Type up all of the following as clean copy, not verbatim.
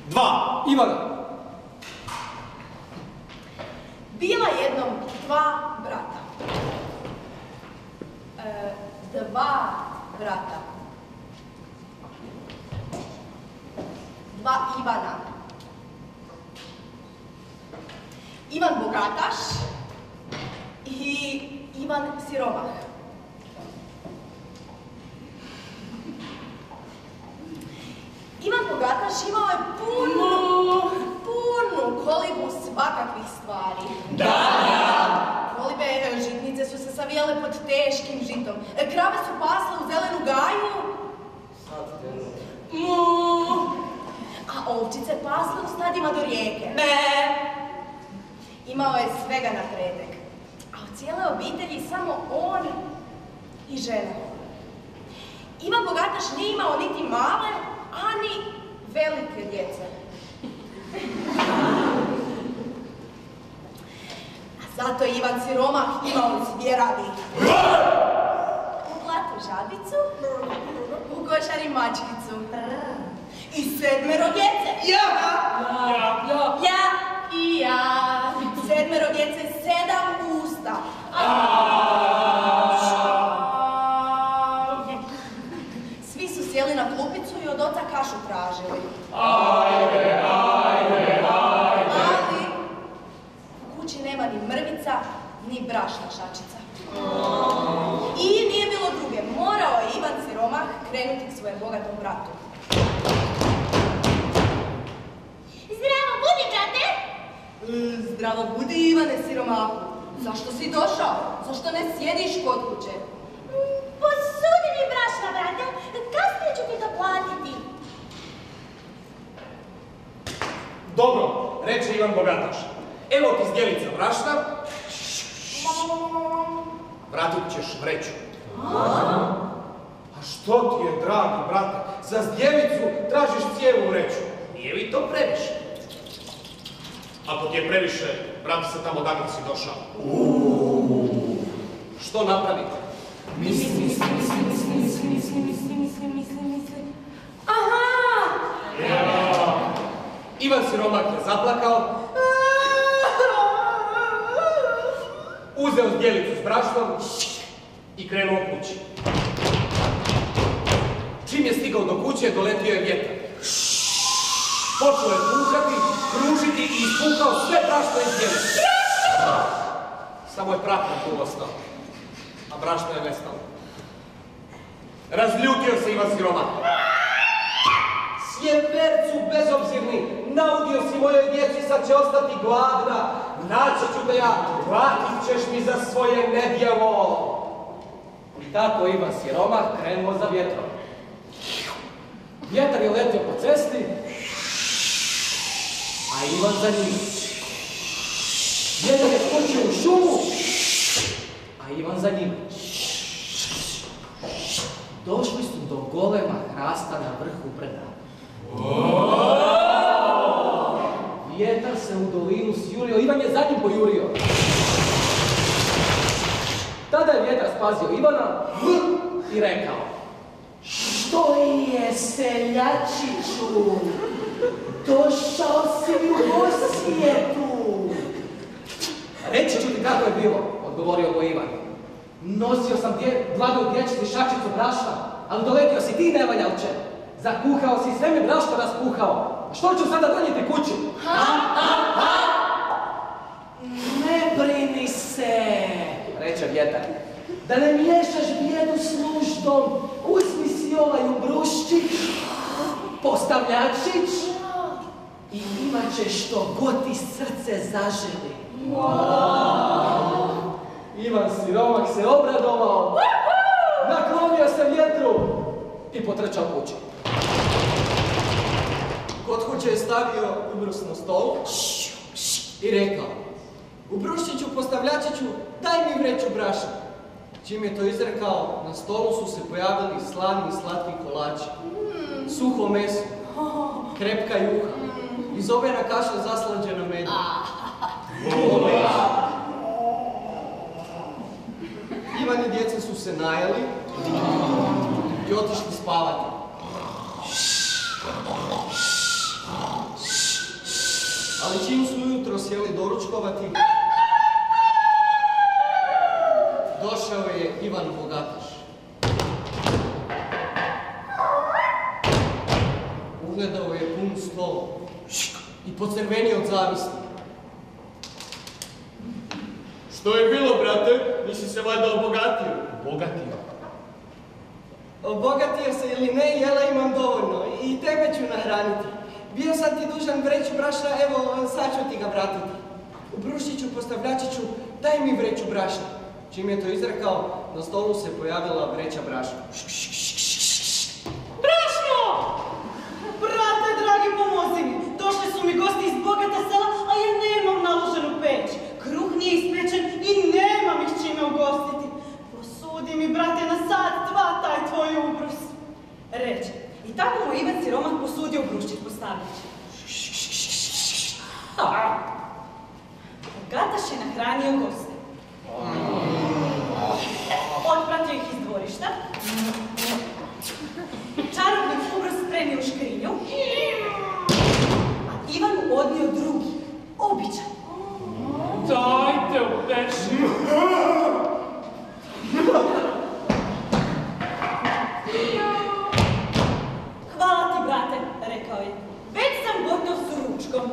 2. Ivana. Bila jednom 2 brata. 2 brata. 2 Ivana. Ivan bogataš i Ivan siromah. Ivan bogataš imao je punu kolibu svakakvih stvari. Kolibe žitnice su se savijale pod teškim žitom. Krave su pasle u zelenu gaju. A ovčice pasle u stadima do rijeke. Imao je svega na pretek. A od cijele obitelji samo on i žena. Ivan bogataš nije imao niti male, ani velike djece. A zato je Ivan siromah imao zvjeradi. U blatu žabicu, u košari mačkicu. I 7 djece. Ja i ja. 7 djece, 7 usta. Svi su sjeli na klupicu i od oca kašu tražili. Ajde. Ali u kući nema ni mrvica, ni brašna šačica. I nije bilo druge. Morao je Ivan siromah krenuti k svojem bogatom bratu. Zdravo budi, brate! Zdravo budi, Ivane siromahu. Zašto si došao? Zašto ne sjediš kod kuće? Posudi mi brašna, brate. Kasnije ću ti to platiti. Dobro, reče Ivan bogataš. Evo ti zdjelica brašna. Vratit ćeš vreću. A što ti je, dragi brate? Za zdjelicu tražiš cijelu vreću. Nije li to previše? Ako ti je previše, vrati se tamo odakle si došao. Što napravite? Misli. Aha! Ivan siromah je zaplakao, uzeo zdjelicu s brašnom i krenuo kući. Čim je stigao do kuće, doletio je vjetar. Počeo je puhati, kružiti i ispukao sve brašno iz zdjelice. Samo je prah tu ostao, a brašno je nestalo. Razljutio se Ivan siromah. Sjevercu bezobzirni, naudio si mojoj djeci, sad će ostati gladna. Naći ću te ja, vratit ćeš mi za svoje nedjelo. I tako Ivan siromah krenuo za vjetrom. Vjetar je letio po cesti, a Ivan za njim. Vjetar je skočio u šumu, a Ivan za njim. Došli su do golema hrasta na vrhu brda. Vjetar se u dolinu sjurio, Ivan je za njim pojurio. Tada je vjetar spazio Ivana i rekao: što je, seljačiću? Došao si mi u posjetu. Reći ću ti kako je bilo, odgovorio mu Ivan. Nosio sam blagu dječici šačicu brašna, ali doletio si ti, nevaljalče. Zakuhao si, sve mi brašno raspuhao. Što ću sada donijeti kući? Ne brini se, reče vjetar. Da ne miješaš bijedu s nuždom, uzmi si ovaj ubruščić, postavljačić i imat ćeš što god ti srce zaželi. Ivan siromah se obradovao, naklonio se vjetru i potrčao kući. Kod kuće je stavio ubrus na stol i rekao: ubruščiću, postavljačiću, daj mi vreću brašna. Čim je to izrekao, na stolu su se pojavili slani i slatki kolači, suho meso, krepka juha i zobena kaša zaslađena medom. Ivan i djeca su se najeli i otišli spavati. sjeli doručkovati, došao je Ivan Bogataš. Ugledao je pun stol i pocrvenio od zavisti. Što je bilo, brate? Nisi se valjda obogatio? Obogatio. Obogatio se ili ne, jela imam dovoljno i tebe ću nahraniti. Bio sam ti dužan vreću brašna, evo sad ću ti ga vratiti. U Bruščiću, postavljačiću, daj mi vreću brašna. Čim je to izrekao, na stolu se pojavila vreća brašna. Brašno! Brate, dragi, pomozi mi. Došli su mi gosti iz bogata sela, a ja nemam naloženu peć. Kruh nije ispečen i nemam ih čime ugostiti. Posudi mi, brate, na sat, dva taj tvoj ubrus. Reče. I tako mu Ivan siromah posudio Bruščić postavljač. Bogataš je nahranio goste. Otpratio ih iz dvorišta. Čarobni ubrus spremio u škrinju. A Ivan mu odnio drugi, običan. Dajte u peši. Hvala ti, brate, rekao je. Već sam gotov s ručkom.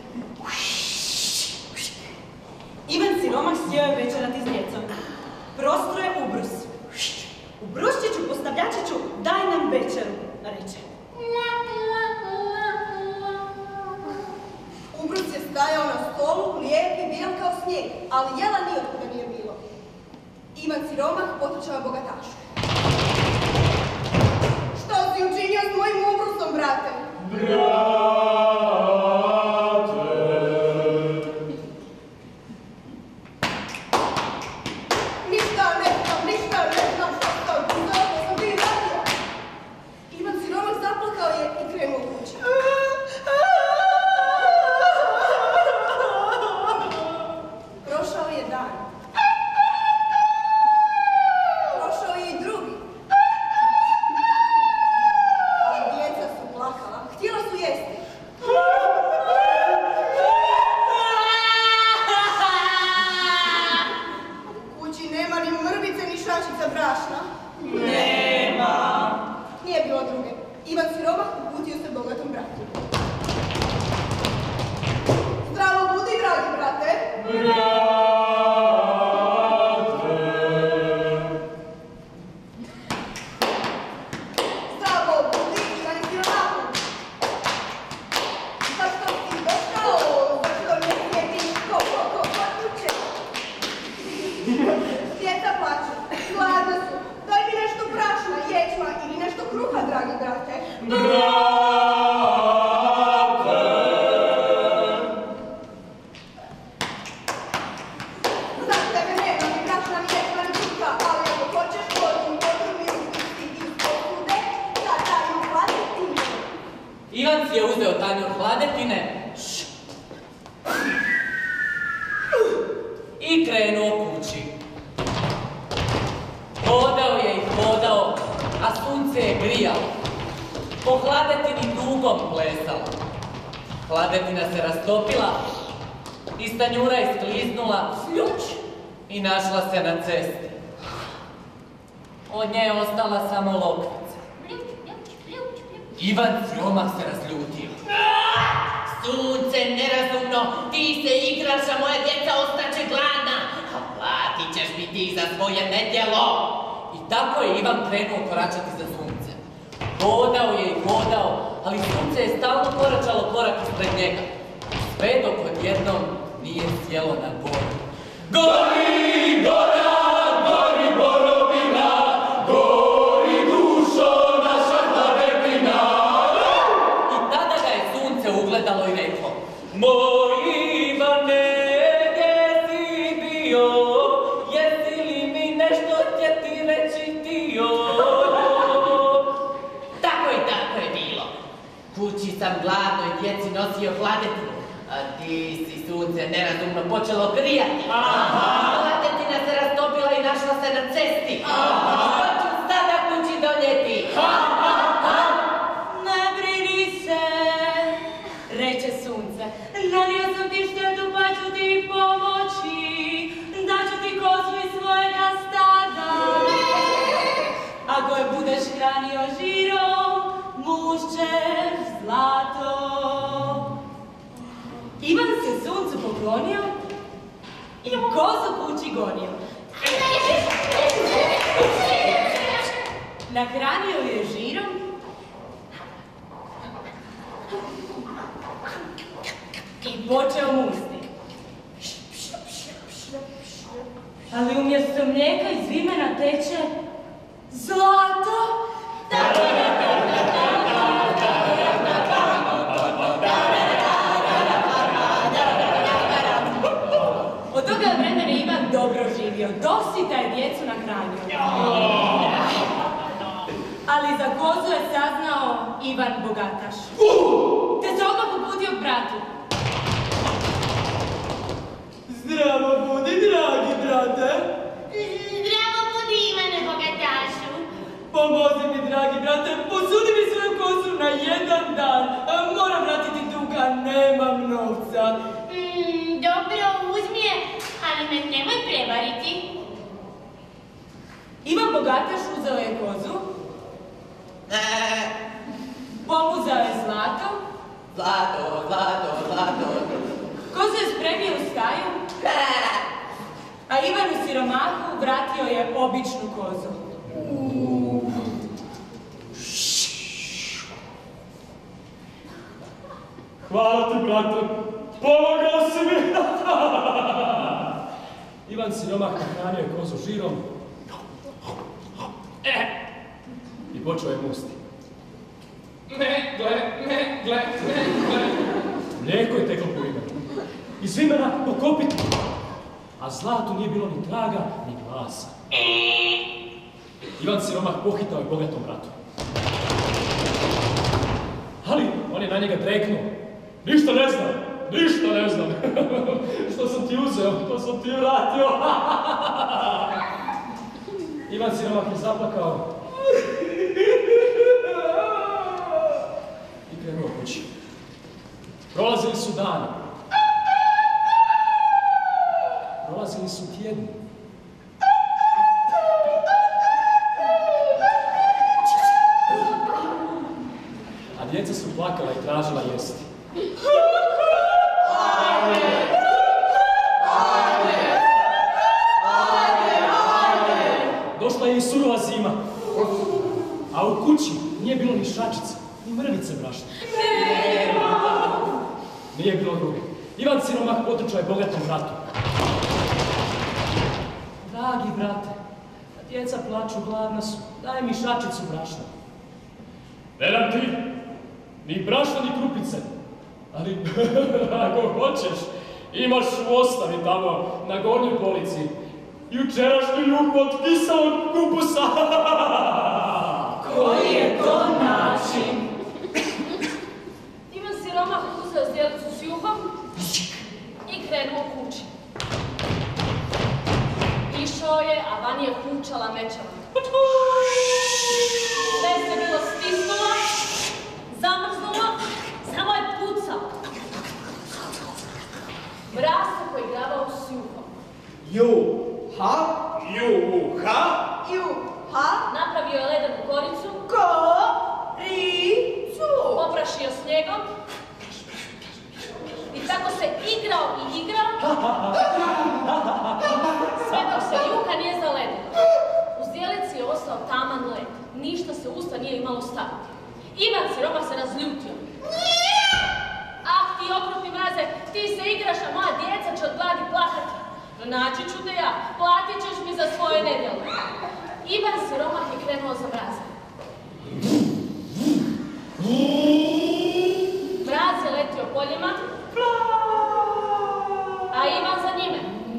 Ivan siromah sjeo je večerati s djecom. Prostro je ubrus. U Bruščiću, postavljačiću, daj nam večeru, reče. Ubrus je stajao na stolu, lijep i bijel kao snijeg, ali jela nijotkuda nije bilo. Ivan siromah potičava bogatašu. Što si učinio s mojim ubrusom, brate? Ništa ne znam što sam ti radio. Ivan siromah zaplakao je i krenuo kući. Prošao je dan. Prošao je i drugi. Ali djeca su plakala. Htjela su jesti. U kući nema ni mrvice ni šačica brašna. Nema. Nije bilo druge. Ivan siromah uputio se bogatom bratu. Zdravo budi, dragi brate. Zdravo budi, Ivan siromahu. Zašto si došao? Zašto ne sjediš ko kuće? Djeca plaću, gladna su. Daj mi nešto brašna, ječma ili nešto kruha, dragi brate. Za tebe nema ni brašna, ni ječma, ni kruha, ali ako hoćeš vodim podrumi uzeti iz posude, da daju hladetine. Ivan si je uzeo tanjur hladetine i krenuo kući. Hodao je i hodao, a sunce je grijalo. Po hladetini dugom plesala. Hladetina se rastopila, iz tanjura iskliznula i našla se na cesti. Od nje je ostala samo lokvica. Ivan siromah se razljutio. Sunce, nerazumno, ti se igraš, a moja djeca ostaće gladna. A platit ćeš mi ti za svoje nedjelo. I tako je Ivan krenuo koračati za suncem. Hodao je i hodao, ali sunce je stalno koračalo korak ispred njega. Sve dok odjednom nije sjelo na goru. Gori, gora, gori borovina, gori dušo naša hladetina. I tada ga je sunce ugledalo i reklo: Moj Ivane, gdje si bio? Jesi li mi nešto htjeti reći htio? Tako je bilo. Kući sam gladnoj djeci nosio hladetinu, a ti si sunce nerazumno počelo grijati. Hladetina se rastopila i našla se na cesti. Što ću sada kući donijeti? Ne brini se, reče sunce. Nanio sam ti štetu pa nahranio žirom, mušćer zlato. Ivan se suncu poklonio i kozu kući gonio. Nahranio je žirom i počeo musti. Ali umjesto mlijeka iz vimena teče zlato. Od toga vremena Ivan dobro živio, dosita je djecu nahranio. Ali za kozu je saznao Ivan bogataš. Te se odmah uputio k bratu. Zdravo budi, dragi brate. Zdravo budi, Ivane bogatašu. Pomozi mi, dragi brate, posudi mi svoju kozu na 1 dan. Moram vratiti duga, nemam novca. Dobro, uzmi je, ali me nemoj prevariti. Ivan bogataš uzeo je kozu. Pomuzao je zlato. Zlato. Kozu je spremio u staju. A Ivan u siromahu vratio je običnu kozu. Hvala ti, brate. Pomogao si mi. Ivan siromah nahranio je kozu žirom i počeo je musti. Gle. Mlijeko je teklo po vimenu. Iz vimena po kopitu. A zlatu nije bilo ni traga, ni glasa. Ivan siromah pohitao je bogatom bratu. Ali on je na njega dreknuo. Ništa ne znam. Što sam ti uzeo, to sam ti vratio. Ivan siromah je zaplakao i krenuo kući. Prolazili su dani. Prolazili su tjedni. A djeca su plakala i tražila jesti. Došla je i surova zima. A u kući nije bilo ni šačice, ni mrvice brašna. Nije bilo druge. Ivan siromah potrčao je bogatom bratu. Dragi brate, djeca plaču, gladna su, daj mi šačicu brašna. Ne dam ti, ni brašna, ni krupice. Ali, ako hoćeš, imaš u ostavi tamo, na gornjoj polici, jučerašnju juhu od kiselog kupusa. Koji je to način? Ivan siromah uzeo zdjelicu s juhom i krenuo kući. Išao je, a van je hučala mečava. Sve se bilo stisnulo, zamrznulo, samo je pucao. Mraz se poigravao s juhom. Juha? Napravio je ledenu koricu, poprašio snijegom i tako se igrao, sve dok se juha nije zaledila. U zdjelici je ostao taman led, ništa se usta nije imalo staviti. Ivan siromah se razljutio. Ah, ti okrutni mraze, ti se igraš, a moja djeca će od gladi plakati. Naći ću te ja, platit ćeš mi za svoje nedjelo. Ivan siromah je krenuo za mrazom. Mraz je letio poljima, a Ivan za njime.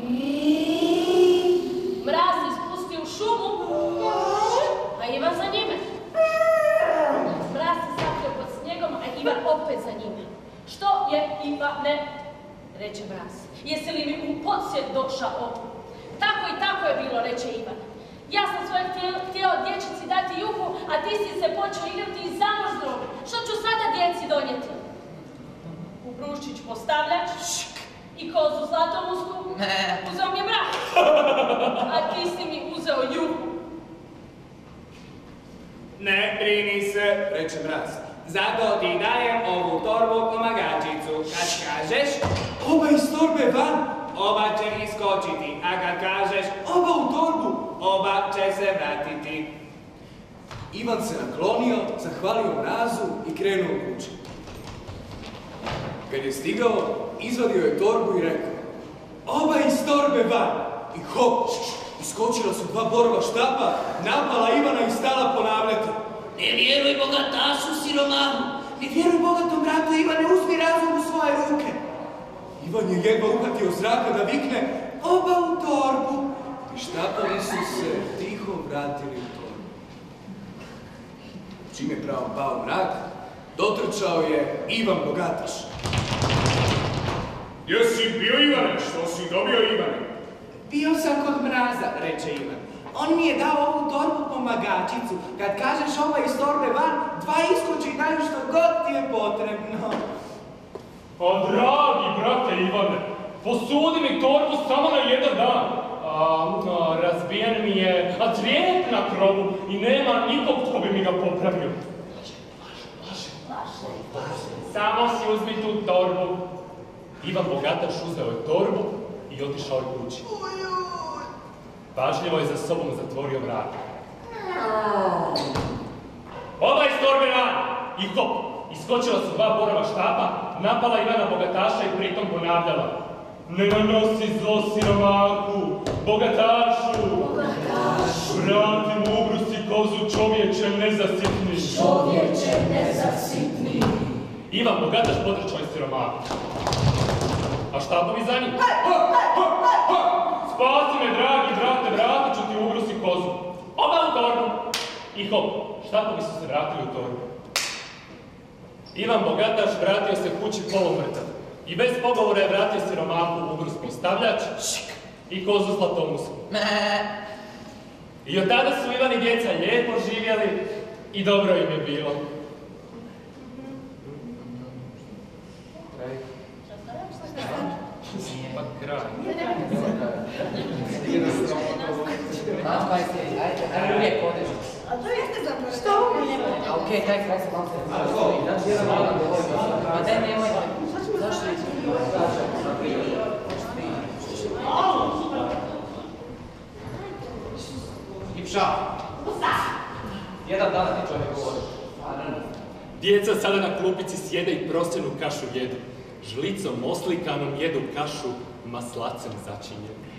Mraz se spustio u šumu, a Ivan za njime. Mraz se sakrio pod snijegom, a Ivan opet za njime. Što je Ivane? Reče mraz. Jesi li mi u posjed došao? Tako je bilo, reče Ivan. Ja sam svoje htjeo dječici dati juhu, a ti si se počeo igrati i zamrznuo. Što ću sada djeci donijeti? U Bruščić postavljač i kozu zlatomusku uzeo mi je mrak. A ti si mi uzeo juhu. Ne brini se, reče Mraz. Zato ti dajem ovu torbu pomagačicu. Kad kažeš, Oba iz torbe van! oba će iskočiti, a kad kažeš, oba u torbu, oba će se vratiti. Ivan se naklonio, zahvalio Mrazu i krenuo u kući. Kad je stigao, izvadio je torbu i rekao: Oba iz torbe van! I hop! Iskočila su dva borova štapa, napala Ivana i stala ponavljati: Ne vjeruj bogatašu siromahu. Ne vjeruj bogatom bratu Ivane, uzmi razum u svoje ruke! Ivan je jedva uhvatio zraka da vikne: Oba u torbu! I štapovi su se tiho vratili u torbu. Čim je pravo pao mrak, dotrčao je Ivan bogataš. Jesi bio Ivane? Što si dobio Ivane? Bio sam kod Mraza, reče Ivan. On mi je dao ovu torbu pomagačicu. Kad kažeš oba iz torbe van, dva iskoči i daju što god ti je potrebno. A dragi brate Ivane, posudi mi torbu samo na jedan dan. Razbijen mi je crijep na krovu i nema nikog tko bi mi ga popravio. Samo si uzmi tu torbu. Ivan bogataš uzeo je torbu i otišao je kući. Pažljivo je za sobom zatvorio vrata. Oba iz torbe van! I hop! Iskočila su dva borova štapa, napala Ivana bogataša i pritom ponavljala: Ne nanosi zlo siromahu, bogatašu! Vrati mu ubrusi kozu, čovječe nezasitni! Čovječe nezasitni! Ivan bogataš potrčao je siromahu. A štapovi za njim? Spasi me, dragi brate, vratit ću ti ubrusi kozu. Oba u torbu! I hop, štapovi su se vratili u torbu. Ivan bogataš vratio se kući polumrtav i bez pogovora je vratio siromahu ubrus postavljač i kozu zlatomusu. I od tada su Ivan i djeca lijepo živjeli i dobro im je bilo. Pa kraj. Ajde, uvijek odeš. A to jeste zapravo. Što ovo je? Okej, daj kraj se malo se. Pa daj nemoj. Zašto Ipša! Jedan dan ti čovjek govori. Djeca sada na klupici sjede i prostjenu kašu jedu. Žlicom oslikanom jedu kašu maslacem začinjenu.